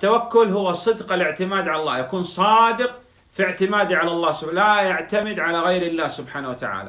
التوكل هو صدق الاعتماد على الله، يكون صادق في اعتماده على الله سبحانه، لا يعتمد على غير الله سبحانه وتعالى.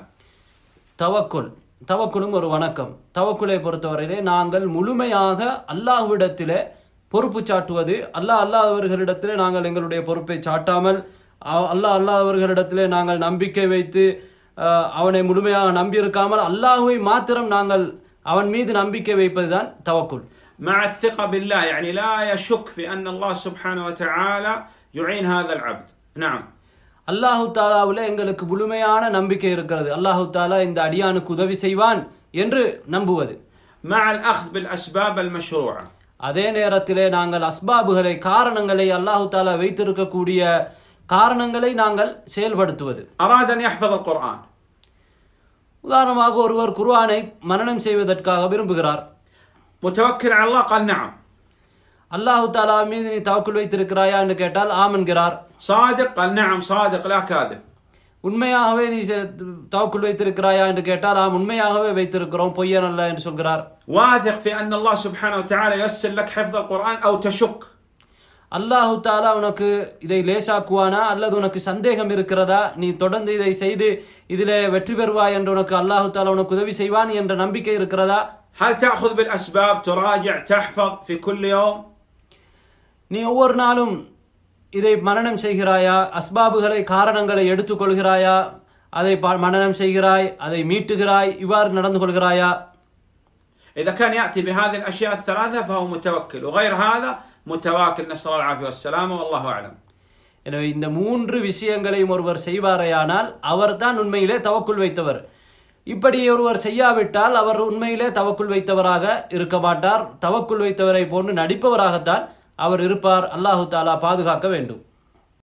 தவக்குலும் ஒரு வணக்கம். தவக்குலை பொறுத்தவரையிலே நாங்கள் முழுமையாக அல்லாஹ்விடத்திலே பொறுப்பு சாட்டுவது, அல்லாதவர்களிடத்திலே நாங்கள் எங்களுடைய பொறுப்பை சாட்டாமல், அல்லாதவர்களிடத்திலே நாங்கள் நம்பிக்கை வைத்து அவனை முழுமையாக நம்பியிருக்காமல் அல்லாஹ்வை மாத்திரம் நாங்கள் அவன் மீது நம்பிக்கை வைப்பதுதான் தவக்குல். مع الثقة بالله، يعني لا يشك في أن الله سبحانه وتعالى يعين هذا العبد. نعم. அல்லாஹு தாலாவில் எங்களுக்கு முழுமையான நம்பிக்கை இருக்கிறது. அல்லாஹு தாலா இந்த அடியானுக்கு உதவி செய்வான் என்று நம்புவது. مع الأخذ بالأسباب المشروعة. அதே நேரத்திலே நாங்கள் அஸ்பாபுகளை, காரணங்களை, அல்லாஹு தாலா வைத்திருக்கக்கூடிய காரணங்களை நாங்கள் செயல்படுத்துவது. أراد أن يحفظ القرآن. உதாரணமாக ஒருவர் குர்ஆனை மனனம் செய்வதற்காக விரும்புகிறார். متوكل على الله قال نعم. அல்லாஹு தாலா மீது நீ தவக்குல் வைத்திருக்கிறாயா என்று கேட்டால் ஆம் என்கிறார். صادق قال نعم صادق لا كاذب. உண்மையாகவே நீ தவக்குல் வைத்திருக்கிறாயா என்று கேட்டால் ஆம் உண்மையாகவே வைத்திருக்கிறோம், பொய்யன் அல்ல என்று சொல்கிறார். واثق في أن الله سبحانه وتعالى ييسر لك حفظ القرآن أو تشك. அல்லாஹு தாலா உனக்கு இதை லேசாக்குவானா அல்லது உனக்கு சந்தேகம் இருக்கிறதா, நீ தொடர்ந்து இதை செய்து இதிலே வெற்றி பெறுவாய் என்று உனக்கு அல்லாஹு தாலா உனக்கு உதவி செய்வான் என்ற நம்பிக்கை இருக்கிறதா? هل تأخذ بالأسباب تراجع تحفظ في كل يوم؟ நீ ஒவ்வொரு நாளும் இதை மனனம் செய்கிறாயா? அஸ்பாபுகளை, காரணங்களை எடுத்துக்கொள்கிறாயா? அதை மனனம் செய்கிறாய், அதை மீட்டுகிறாய், இவ்வாறு நடந்து கொள்கிறாயா? إذا كان يأتي بهذه الأشياء الثلاثة فهو متوكل، وغير هذا متواكل، نسأل الله العافية والسلامة والله أعلم. எனவே இந்த மூன்று விஷயங்களையும் ஒருவர் செய்வாரையானால் அவர்தான் உண்மையிலே தவக்குல் வைத்தவர். இப்படி ஒருவர் செய்யாவிட்டால் அவர் உண்மையிலே தவக்குல் வைத்தவராக இருக்க மாட்டார். தவக்குல் வைத்தவரை போன்று நடிப்பவராகத்தான் அவர் இருப்பார். அல்லாஹு தாலா பாதுகாக்க வேண்டும்.